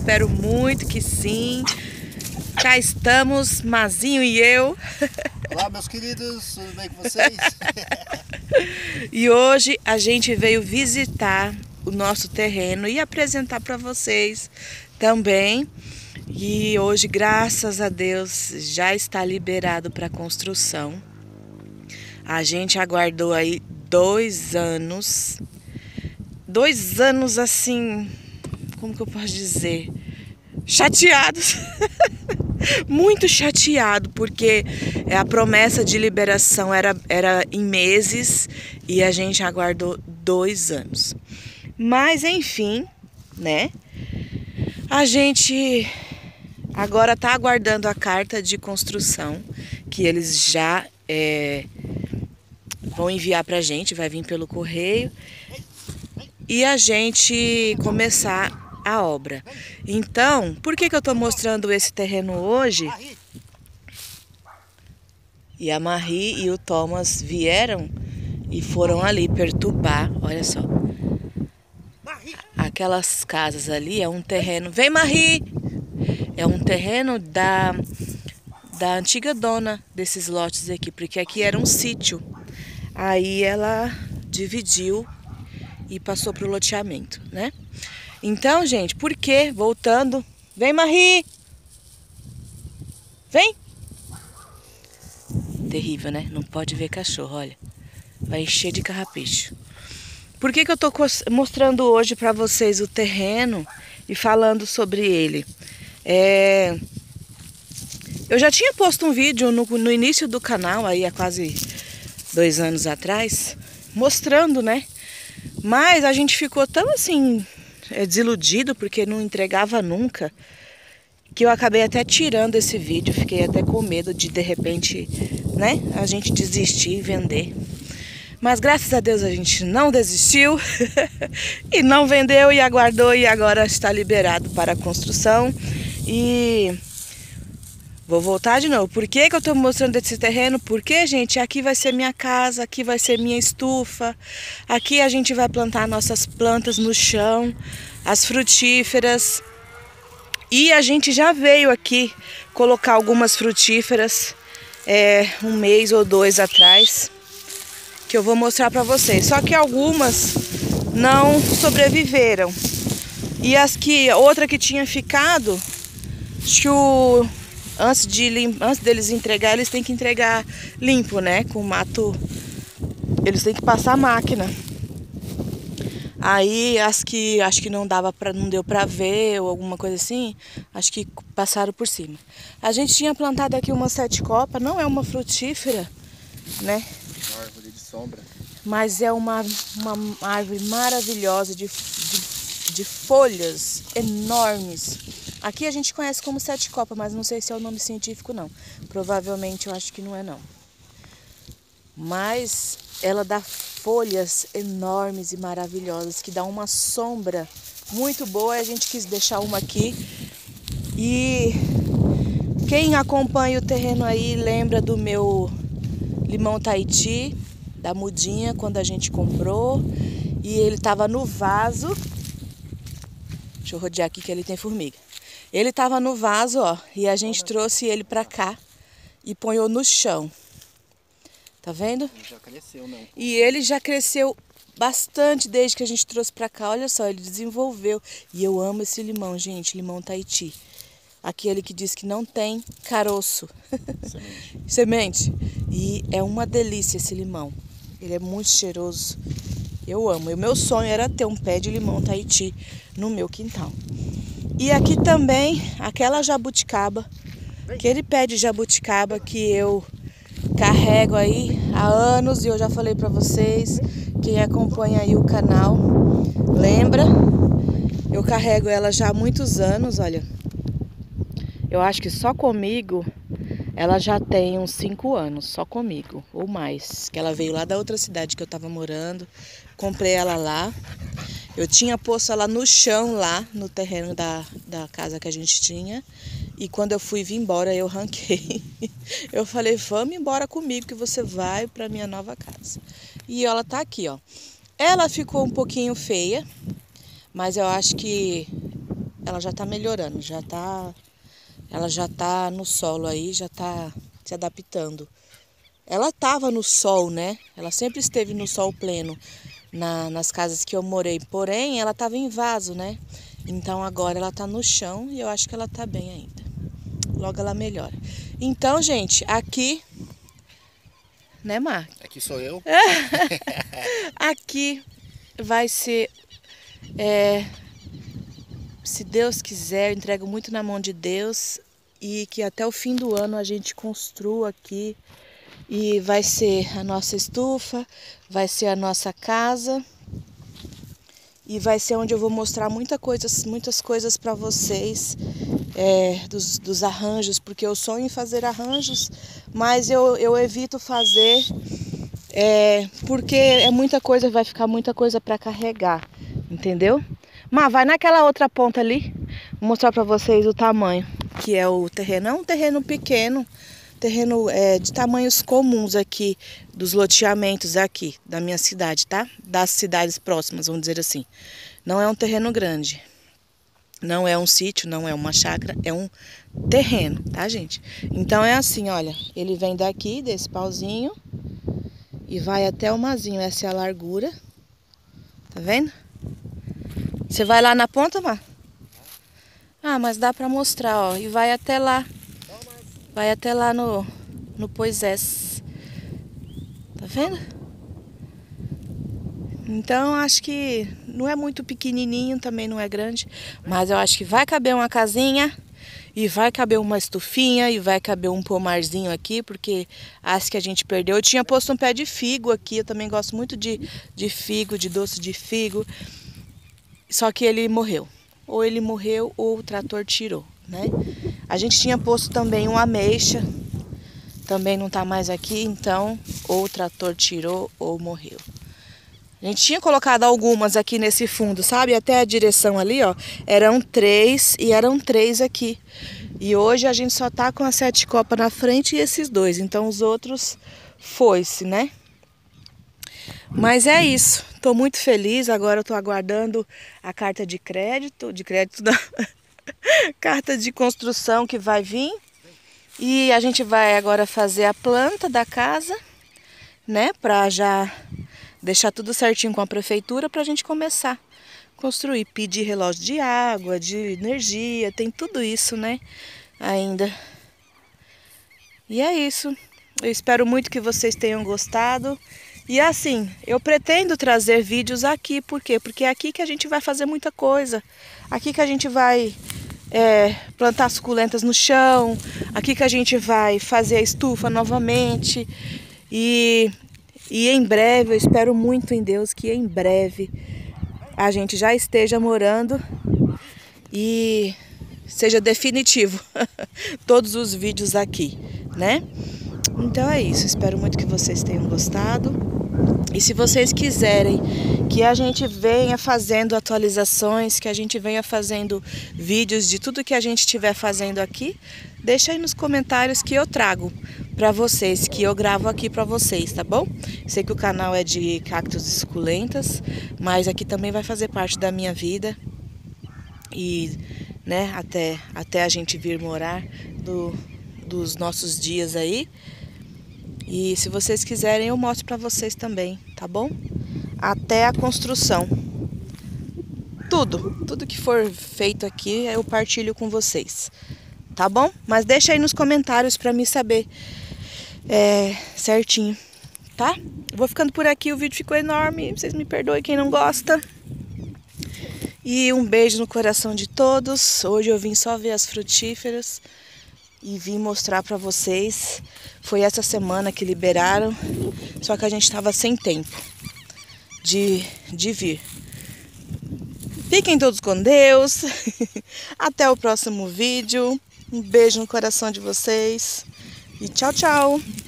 espero muito que sim. Cá estamos, Mazinho e eu. Olá, meus queridos, tudo bem com vocês? E hoje a gente veio visitar o nosso terreno e apresentar para vocês também. E hoje, graças a Deus, já está liberado para construção. A gente aguardou aí 2 anos. 2 anos assim, como que eu posso dizer? Chateados. Muito chateado, porque a promessa de liberação era em meses e a gente aguardou 2 anos. Mas enfim, né? A gente agora está aguardando a carta de construção que eles já vão enviar para a gente, vai vir pelo correio e a gente começar a obra. Então, por que eu estou mostrando esse terreno hoje? E a Marie e o Thomas vieram e foram ali perturbar, olha só. Aquelas casas ali é um terreno... Vem, Marie! É um terreno da antiga dona desses lotes aqui, porque aqui era um sítio. Aí ela dividiu e passou para o loteamento, né? Então, gente, por que? Voltando. Vem, Marie! Vem! Terrível, né? Não pode ver cachorro, olha. Vai encher de carrapicho. Por que eu tô mostrando hoje para vocês o terreno e falando sobre ele? Eu já tinha posto um vídeo no início do canal, aí há quase 2 anos atrás, mostrando, né? Mas a gente ficou tão assim... desiludido porque não entregava nunca, que eu acabei até tirando esse vídeo, fiquei até com medo de repente, né, a gente desistir e vender. Mas graças a Deus a gente não desistiu e não vendeu e aguardou e agora está liberado para a construção. E vou voltar de novo. Por que eu estou mostrando esse terreno? Porque, gente, aqui vai ser minha casa, aqui vai ser minha estufa. Aqui a gente vai plantar nossas plantas no chão, as frutíferas. E a gente já veio aqui colocar algumas frutíferas 1 mês ou 2 atrás, que eu vou mostrar para vocês. Só que algumas não sobreviveram. E outra que tinha ficado, acho que antes deles entregar, eles têm que entregar limpo, né? Com mato, eles têm que passar a máquina. Aí as que acho que não deu pra ver ou alguma coisa assim, acho que passaram por cima. A gente tinha plantado aqui uma 7 copa, não é uma frutífera, né? Uma árvore de sombra. Mas é uma árvore maravilhosa de folhas enormes. Aqui a gente conhece como 7 copa, mas não sei se é o nome científico não. Provavelmente eu acho que não é não. Mas ela dá folhas enormes e maravilhosas, que dá uma sombra muito boa. A gente quis deixar uma aqui. E quem acompanha o terreno aí lembra do meu limão Tahiti, da mudinha, quando a gente comprou. E ele estava no vaso. Deixa eu rodear aqui que ele tem formiga. Ele estava no vaso, ó, e a gente trouxe ele pra cá e ponhou no chão. Tá vendo? Ele já cresceu, não. E ele já cresceu bastante desde que a gente trouxe pra cá. Olha só, ele desenvolveu. E eu amo esse limão, gente, limão Tahiti. Aquele que diz que não tem caroço. Semente. Semente. E é uma delícia esse limão. Ele é muito cheiroso. Eu amo. E o meu sonho era ter um pé de limão Tahiti no meu quintal. E aqui também, aquela jabuticaba, aquele pé de jabuticaba que eu carrego aí há anos, e eu já falei pra vocês, quem acompanha aí o canal lembra, eu carrego ela já há muitos anos, olha. Eu acho que só comigo ela já tem uns 5 anos, só comigo, ou mais, que ela veio lá da outra cidade que eu tava morando, comprei ela lá. Eu tinha posto ela no chão lá, no terreno da casa que a gente tinha. E quando eu fui vir embora, eu ranquei. Eu falei, vamos embora comigo que você vai para minha nova casa. E ela tá aqui, ó. Ela ficou um pouquinho feia, mas eu acho que ela já tá melhorando, ela já tá no solo aí, já tá se adaptando. Ela tava no sol, né? Ela sempre esteve no sol pleno nas casas que eu morei, porém ela tava em vaso, né? Então agora ela tá no chão e eu acho que ela tá bem ainda. Logo ela melhora. Então, gente, aqui, né, Mar? Aqui sou eu. Aqui vai ser, se Deus quiser, eu entrego muito na mão de Deus e que até o fim do ano a gente construa aqui e vai ser a nossa estufa, vai ser a nossa casa e vai ser onde eu vou mostrar muitas coisas para vocês dos arranjos, porque eu sonho em fazer arranjos, mas eu evito fazer porque é muita coisa, vai ficar muita coisa para carregar, entendeu? Mas vai naquela outra ponta ali, vou mostrar para vocês o tamanho que é o terreno. É um terreno pequeno, terreno de tamanhos comuns aqui, dos loteamentos aqui da minha cidade, tá? Das cidades próximas, vamos dizer assim. Não é um terreno grande, não é um sítio, não é uma chácara, é um terreno, tá, gente? Então é assim, olha, ele vem daqui, desse pauzinho, e vai até o mazinho, essa é a largura, tá vendo? Você vai lá na ponta, Mar? Ah, mas dá pra mostrar, ó, e vai até lá. Vai até lá no Poisés. Tá vendo? Então acho que não é muito pequenininho, também não é grande. Mas eu acho que vai caber uma casinha. E vai caber uma estufinha. E vai caber um pomarzinho aqui. Porque as que a gente perdeu. Eu tinha posto um pé de figo aqui. Eu também gosto muito de figo, de doce de figo. Só que ele morreu. Ou ele morreu ou o trator tirou, né? A gente tinha posto também uma ameixa, também não tá mais aqui, então ou o trator tirou ou morreu. A gente tinha colocado algumas aqui nesse fundo, sabe? Até a direção ali, ó, eram 3 e eram 3 aqui. E hoje a gente só tá com a 7 copas na frente e esses 2, então os outros foi-se, né? Mas é isso, tô muito feliz, agora eu tô aguardando a carta de crédito não, carta de construção que vai vir. E a gente vai agora fazer a planta da casa, né? Pra já deixar tudo certinho com a prefeitura pra gente começar a construir. Pedir relógio de água, de energia, tem tudo isso, né? Ainda. E é isso. Eu espero muito que vocês tenham gostado. E assim, eu pretendo trazer vídeos aqui, por quê? Porque é aqui que a gente vai fazer muita coisa. Aqui que a gente vai plantar suculentas no chão, aqui que a gente vai fazer a estufa novamente. E em breve, eu espero muito em Deus que em breve a gente já esteja morando e seja definitivo todos os vídeos aqui, né? Então é isso, espero muito que vocês tenham gostado. E se vocês quiserem que a gente venha fazendo atualizações, que a gente venha fazendo vídeos de tudo que a gente estiver fazendo aqui, deixa aí nos comentários que eu trago para vocês, que eu gravo aqui para vocês, tá bom? Sei que o canal é de cactos e suculentas, mas aqui também vai fazer parte da minha vida. E, né, até a gente vir morar dos nossos dias aí. E se vocês quiserem, eu mostro para vocês também, tá bom? Até a construção. Tudo que for feito aqui, eu partilho com vocês, tá bom? Mas deixa aí nos comentários para mim saber certinho, tá? Eu vou ficando por aqui, o vídeo ficou enorme, vocês me perdoem quem não gosta. E um beijo no coração de todos. Hoje eu vim só ver as frutíferas e vim mostrar para vocês. Foi essa semana que liberaram, só que a gente estava sem tempo de vir. Fiquem todos com Deus. Até o próximo vídeo. Um beijo no coração de vocês. E tchau, tchau.